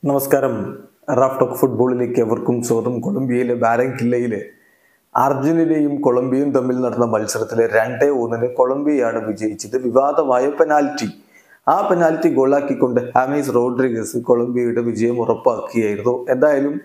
നമസ്കാരം. Raf talk ഫുട്ബോളിലേക്ക് എവർക്കും സ്വാഗതം. കൊളംബിയയിലെ ബാരൻകില്ലയിലെ അർജന്റീനയും കൊളംബിയയും തമ്മിൽ നടന്ന മത്സരത്തിലെ 2-1 കൊളംബിയയാണ് വിജയിച്ചത്. വിവാദമായ പെനാൽറ്റി, ആ പെനാൽറ്റി ഗോളാക്കിക്കൊണ്ട് ഹാമീസ് റോഡ്രിഗസ് കൊളംബിയയുടെ വിജയം ഉറപ്പാക്കിയായിരുന്നു. എന്തായാലും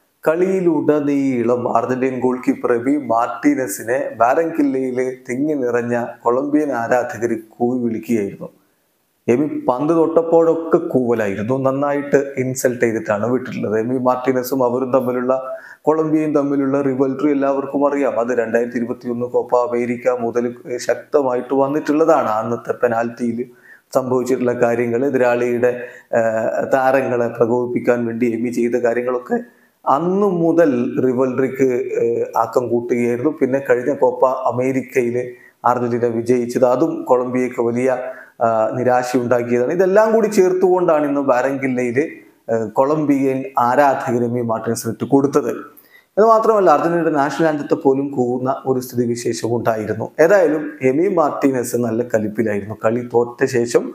കളിയിലുടനീളം അർജന്റീൻ ഗോൾ കീപ്പർ എബി മാർട്ടീനസിനെ ബാരൻകില്ലയിൽ തിങ്ങി നിറഞ്ഞ കൊളംബിയൻ ആരാധകർ കൂവി വിളിക്കുകയായിരുന്നു. എമി പന്ത് തൊട്ടപ്പോഴൊക്കെ കൂവലായിരുന്നു. നന്നായിട്ട് ഇൻസൾട്ട് ചെയ്തിട്ടാണ് വിട്ടിട്ടുള്ളത്. എമി മാർട്ടീനസും അവരും തമ്മിലുള്ള, കൊളംബിയയും തമ്മിലുള്ള റിവൽറി എല്ലാവർക്കും അറിയാം. അത് 2021 കോപ്പ അമേരിക്ക മുതൽ ശക്തമായിട്ട് വന്നിട്ടുള്ളതാണ്. അന്നത്തെ പെനാൽറ്റിയിൽ സംഭവിച്ചിട്ടുള്ള കാര്യങ്ങൾ, എതിരാളിയുടെ താരങ്ങളെ പ്രകോപിപ്പിക്കാൻ വേണ്ടി എമി ചെയ്ത കാര്യങ്ങളൊക്കെ അന്നു മുതൽ റിവൽറിക്ക് ആക്കം കൂട്ടുകയായിരുന്നു. പിന്നെ കഴിഞ്ഞ കോപ്പ അമേരിക്കയിൽ അർജന്റീന വിജയിച്ചത് അതും കൊളംബിയക്ക് വലിയ നിരാശയുണ്ടാക്കിയതാണ്. ഇതെല്ലാം കൂടി ചേർത്തുകൊണ്ടാണ് ഇന്ന് ബാരൻകില്ലയിൽ കൊളംബിയൻ ആരാധകർ എമി മാർട്ടിനസിന് ഇട്ട് കൊടുത്തത്. ഇത് മാത്രമല്ല, അർജന്റീനയുടെ നാഷണൽ ആന്തത്തെ പോലും കൂവുന്ന ഒരു സ്ഥിതിവിശേഷം ഉണ്ടായിരുന്നു. ഏതായാലും എമി മാർട്ടിനസ് നല്ല കലിപ്പിലായിരുന്നു. കളി തോറ്റ ശേഷം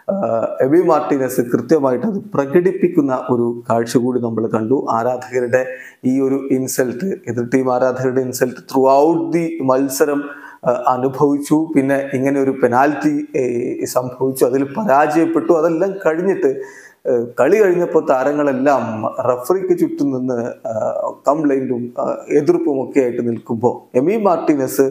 എമി മാർട്ടിനസ് കൃത്യമായിട്ട് അത് പ്രകടിപ്പിക്കുന്ന ഒരു കാഴ്ച കൂടി നമ്മൾ കണ്ടു. ആരാധകരുടെ ഈ ഒരു ഇൻസൾട്ട്, എതിർ ടീം ആരാധകരുടെ ഇൻസൾട്ട് ത്രൂ ഔട്ട് ദി മത്സരം അനുഭവിച്ചു. പിന്നെ ഇങ്ങനെ ഒരു പെനാൽറ്റി സംഭവിച്ചു, അതിൽ പരാജയപ്പെട്ടു. അതെല്ലാം കഴിഞ്ഞിട്ട് കളി കഴിഞ്ഞപ്പോൾ താരങ്ങളെല്ലാം റഫറിക്ക് ചുറ്റും നിന്ന് കംപ്ലൈന്റും എതിർപ്പും ഒക്കെ ആയിട്ട് നിൽക്കുമ്പോൾ എമി മാർട്ടിനസ്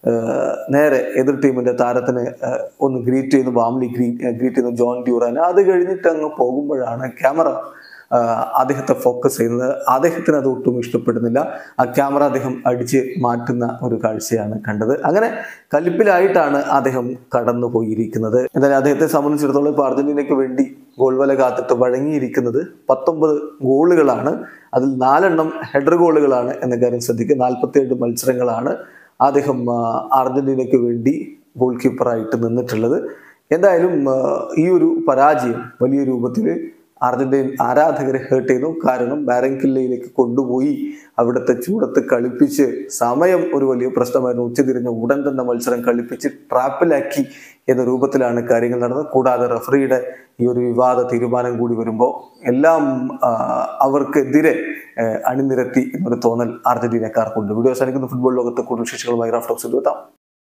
നേരെ എതിർ ടീമിന്റെ താരത്തിന് ഒന്ന് ഗ്രീറ്റ് ചെയ്യുന്നു, വാംലി ഗ്രീറ്റ് ചെയ്യുന്നു ജോൺ ഡ്യൂറാൻ. അത് കഴിഞ്ഞിട്ട് അങ്ങ് പോകുമ്പോഴാണ് ക്യാമറ അദ്ദേഹത്തെ ഫോക്കസ് ചെയ്യുന്നത്. അദ്ദേഹത്തിന് അത് ഒട്ടും ഇഷ്ടപ്പെടുന്നില്ല. ആ ക്യാമറ അദ്ദേഹം അടിച്ച് മാറ്റുന്ന ഒരു കാഴ്ചയാണ് കണ്ടത്. അങ്ങനെ കലിപ്പിലായിട്ടാണ് അദ്ദേഹം കടന്നു പോയിരിക്കുന്നത്. എന്തായാലും അദ്ദേഹത്തെ സംബന്ധിച്ചിടത്തോളം ഇപ്പോൾ അർജന്റീനയ്ക്ക് വേണ്ടി ഗോൾ വല കാത്തിട്ട് വഴങ്ങിയിരിക്കുന്നത് 19 ഗോളുകളാണ്. അതിൽ 4 ഹെഡർ ഗോളുകളാണ് എന്ന കാര്യം ശ്രദ്ധിക്കുക. 47 മത്സരങ്ങളാണ് അദ്ദേഹം അർജന്റീനയ്ക്ക് വേണ്ടി ഗോൾ കീപ്പറായിട്ട് നിന്നിട്ടുള്ളത്. എന്തായാലും ഈ ഒരു പരാജയം വലിയ രൂപത്തിൽ അർജന്റീൻ ആരാധകരെ ഹേർട്ട് ചെയ്തു. കാരണം ബാരൻകില്ലയിലേക്ക് കൊണ്ടുപോയി അവിടുത്തെ ചൂടത്ത് കളിപ്പിച്ച്, സമയം ഒരു വലിയ പ്രശ്നമായിരുന്നു. ഉച്ചതിരിഞ്ഞ ഉടൻ തന്നെ മത്സരം കളിപ്പിച്ച് ട്രാപ്പിലാക്കി എന്ന രൂപത്തിലാണ് കാര്യങ്ങൾ നടന്നത്. കൂടാതെ റഫറിയുടെ ഈ ഒരു വിവാദ തീരുമാനം കൂടി വരുമ്പോൾ എല്ലാം അവർക്കെതിരെ അണിനിരത്തി എന്നൊരു തോന്നൽ അർജന്റീനക്കാർക്കുണ്ട്. വീഡിയോ അവസാനിക്കുന്ന ഫുട്ബോൾ ലോകത്തെ കൂടുതൽ വിശേഷങ്ങളുമായി റാഫ് ടോക്സിൽ എത്താം.